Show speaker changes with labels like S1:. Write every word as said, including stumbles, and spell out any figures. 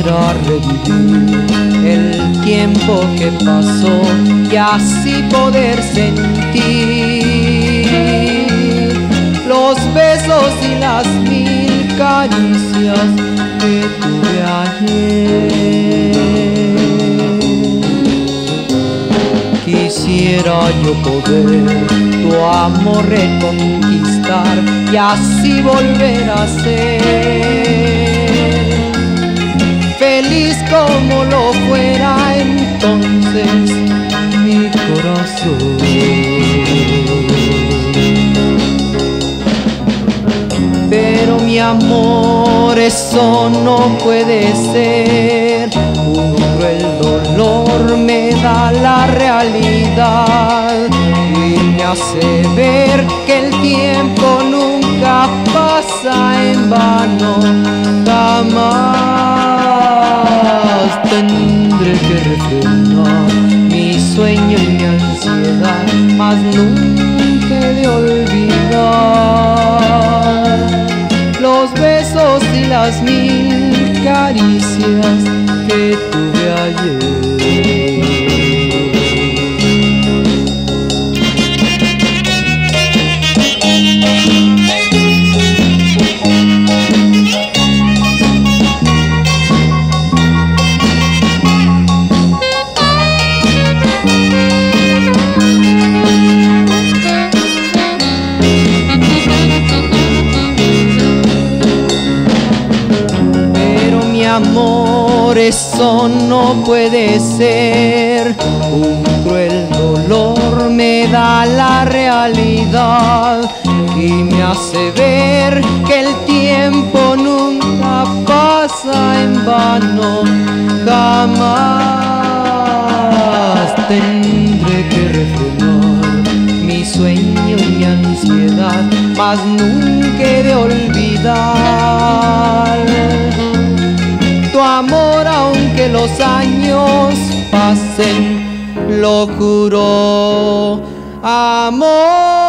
S1: Quisiera revivir el tiempo que pasó y así poder sentir los besos y las mil caricias que tuve ayer. Quisiera yo poder tu amor reconquistar y así volver a ser feliz como lo fuera entonces mi corazón. Pero mi amor, eso no puede ser. Un cruel dolor me da la realidad y me hace ver que el tiempo nunca pasa en vano. Jamás tendré que refrenar mi sueño y mi ansiedad, mas nunca he de olvidar los besos y las mil caricias que tuve ayer. Amor, eso no puede ser. Un cruel dolor me da la realidad y me hace ver que el tiempo nunca pasa en vano. Jamás tendré que refrenar mi sueño y mi ansiedad, mas nunca he de olvidar tu amor, aunque los años pasen, lo juro, amor.